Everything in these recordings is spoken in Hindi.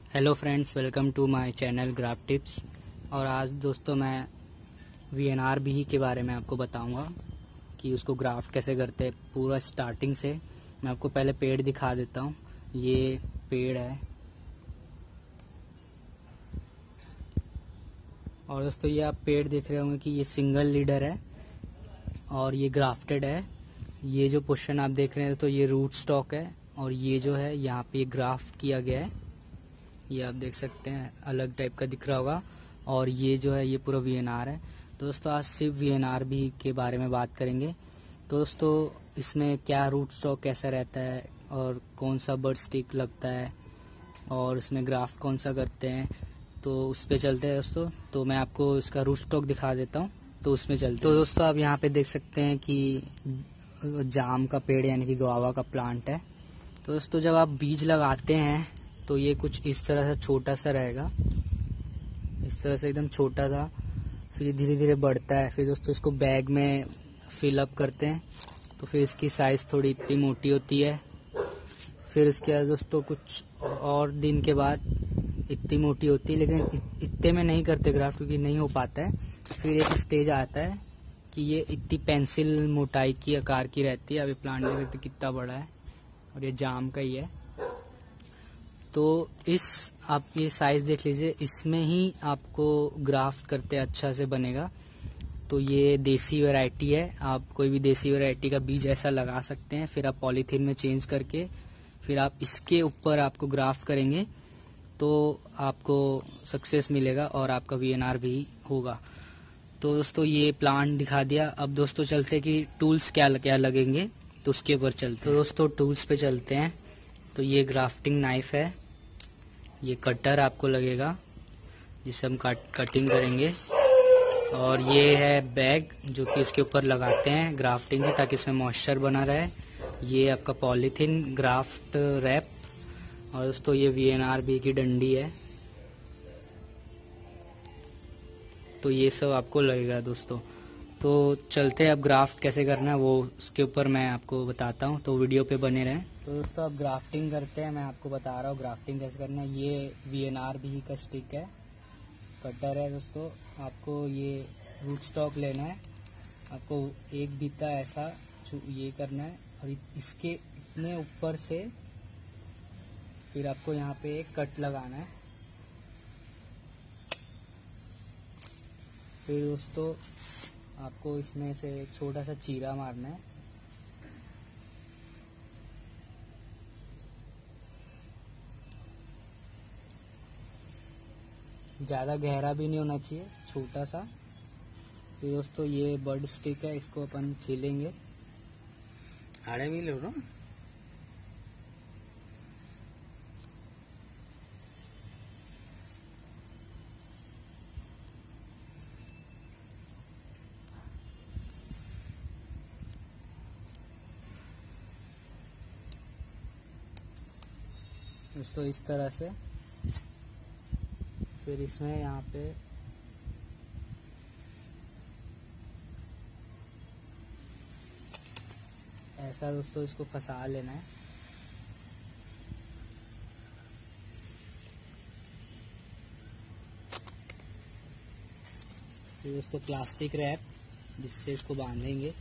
Hello friends, welcome to my channel craft tips. और आज दोस्तों मैं VNR बिही के बारे में आपको बताऊंगा कि उसको ग्राफ्ट कैसे करते हैं पूरा स्टार्टिंग से। मैं आपको पहले पेड़ दिखा देता हूं। ये पेड़ है और दोस्तों ये आप पेड़ देख रहे होंगे कि ये सिंगल लीडर है और ये ग्राफ्टेड है। ये जो पोर्शन आप देख रहे हैं तो ये रूट स्टॉक है और ये जो है यहाँ पे ग्राफ्ट किया गया है। ये आप देख सकते हैं, अलग टाइप का दिख रहा होगा। और ये जो है ये पूरा VNR है। तो दोस्तों आज सिर्फ VNR भी के बारे में बात करेंगे। तो दोस्तों इसमें क्या रूट स्टॉक कैसा रहता है और कौन सा बर्ड स्टिक लगता है और इसमें ग्राफ्ट कौन सा करते हैं, तो उस पर चलते हैं दोस्तों। तो मैं आपको इसका रूट स्टॉक दिखा देता हूँ, तो उसमें चलते। तो दोस्तों आप यहाँ पे देख सकते हैं कि जाम का पेड़ यानी कि गुआवा का प्लांट है। तो दोस्तों जब आप बीज लगाते हैं तो ये कुछ इस तरह से छोटा सा रहेगा, इस तरह से एकदम छोटा सा। फिर धीरे धीरे बढ़ता है। फिर दोस्तों इसको बैग में फिल अप करते हैं तो फिर इसकी साइज़ थोड़ी इतनी मोटी होती है। फिर इसके बाद दोस्तों कुछ और दिन के बाद इतनी मोटी होती है, लेकिन इतने में नहीं करते ग्राफ्ट क्योंकि नहीं हो पाता है। फिर एक स्टेज आता है कि ये इतनी पेंसिल मोटाई की आकार की रहती है। अभी प्लांट देख सकते कितना बड़ा है और ये जाम का ही है। तो इस आप ये साइज देख लीजिए, इसमें ही आपको ग्राफ्ट करते अच्छा से बनेगा। तो ये देसी वैरायटी है, आप कोई भी देसी वैरायटी का बीज ऐसा लगा सकते हैं। फिर आप पॉलीथीन में चेंज करके फिर आप इसके ऊपर आपको ग्राफ्ट करेंगे तो आपको सक्सेस मिलेगा और आपका VNR भी होगा। तो दोस्तों ये प्लांट दिखा दिया। अब दोस्तों चलते कि टूल्स क्या क्या लगेंगे, तो उसके ऊपर चलते। तो दोस्तों टूल्स पे चलते हैं। तो ये ग्राफ्टिंग नाइफ है, ये कटर आपको लगेगा जिससे हम कटिंग करेंगे। और ये है बैग जो कि इसके ऊपर लगाते हैं ग्राफ्टिंग की, ताकि इसमें मॉइस्चर बना रहे। ये आपका पॉलीथीन ग्राफ्ट रैप। और दोस्तों ये VNR बिही की डंडी है। तो ये सब आपको लगेगा दोस्तों। तो चलते हैं अब ग्राफ्ट कैसे करना है वो उसके ऊपर मैं आपको बताता हूँ, तो वीडियो पे बने रहें। तो दोस्तों अब ग्राफ्टिंग करते हैं, मैं आपको बता रहा हूँ ग्राफ्टिंग कैसे करना है। ये VNR बिही का स्टिक है, कटर है दोस्तों। आपको ये रूट स्टॉक लेना है, आपको एक बीता ऐसा ये करना है और इसके इतने ऊपर से फिर आपको यहाँ पे एक कट लगाना है। फिर दोस्तों आपको इसमें से एक छोटा सा चीरा मारना है। ज़्यादा गहरा भी नहीं होना चाहिए, छोटा सा। फिर दोस्तों ये बर्ड स्टिक है, इसको अपन छीलेंगे। आड़े भी लो ना। दोस्तों इस तरह से। फिर इसमें यहाँ पे ऐसा दोस्तों इसको फंसा लेना है। फिर दोस्तों प्लास्टिक रैप जिससे इसको बांधेंगे।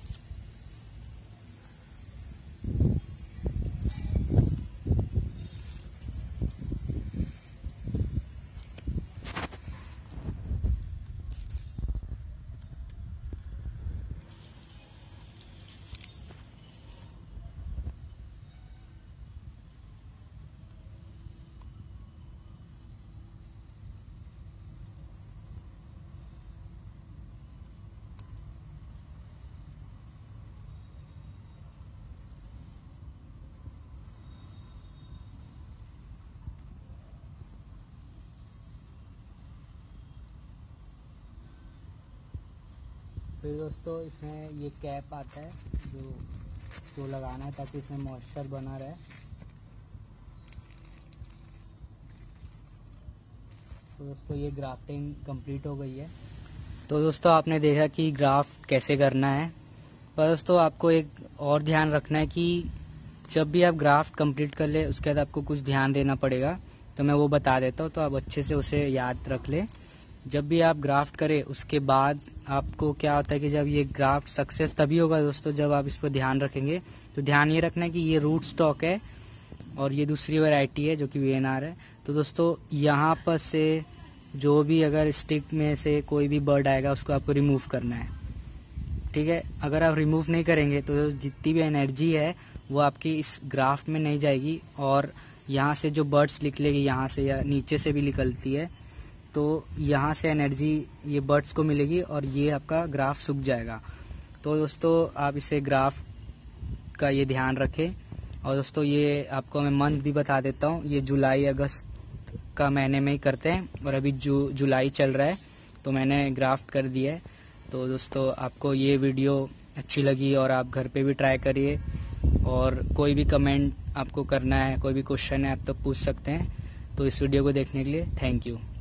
फिर दोस्तों इसमें ये कैप आता है जो इसको लगाना है ताकि इसमें मॉइस्चर बना रहे। तो दोस्तों ये ग्राफ्टिंग कंप्लीट हो गई है। तो दोस्तों आपने देखा कि ग्राफ्ट कैसे करना है। पर दोस्तों आपको एक और ध्यान रखना है कि जब भी आप ग्राफ्ट कंप्लीट कर ले उसके बाद आपको कुछ ध्यान देना पड़ेगा। तो मैं वो बता देता हूँ, तो आप अच्छे से उसे याद रख लें। जब भी आप ग्राफ्ट करें उसके बाद आपको क्या होता है कि जब ये ग्राफ्ट सक्सेस तभी होगा दोस्तों जब आप इस पर ध्यान रखेंगे। तो ध्यान ये रखना है कि ये रूट स्टॉक है और ये दूसरी वैरायटी है जो कि VNR है। तो दोस्तों यहाँ पर से जो भी अगर स्टिक में से कोई भी बर्ड आएगा उसको आपको रिमूव करना है, ठीक है। अगर आप रिमूव नहीं करेंगे तो जितनी भी एनर्जी है वो आपकी इस ग्राफ्ट में नहीं जाएगी और यहाँ से जो बर्ड्स निकलेगी यहाँ से या नीचे से भी निकलती है, तो यहाँ से एनर्जी ये बर्ड्स को मिलेगी और ये आपका ग्राफ सूख जाएगा। तो दोस्तों आप इसे ग्राफ का ये ध्यान रखें। और दोस्तों ये आपको मैं मंथ भी बता देता हूँ, ये जुलाई अगस्त का महीने में ही करते हैं और अभी जुलाई चल रहा है तो मैंने ग्राफ्ट कर दिया है। तो दोस्तों आपको ये वीडियो अच्छी लगी और आप घर पे भी ट्राई करिए, और कोई भी कमेंट आपको करना है, कोई भी क्वेश्चन है आप तो पूछ सकते हैं। तो इस वीडियो को देखने के लिए थैंक यू।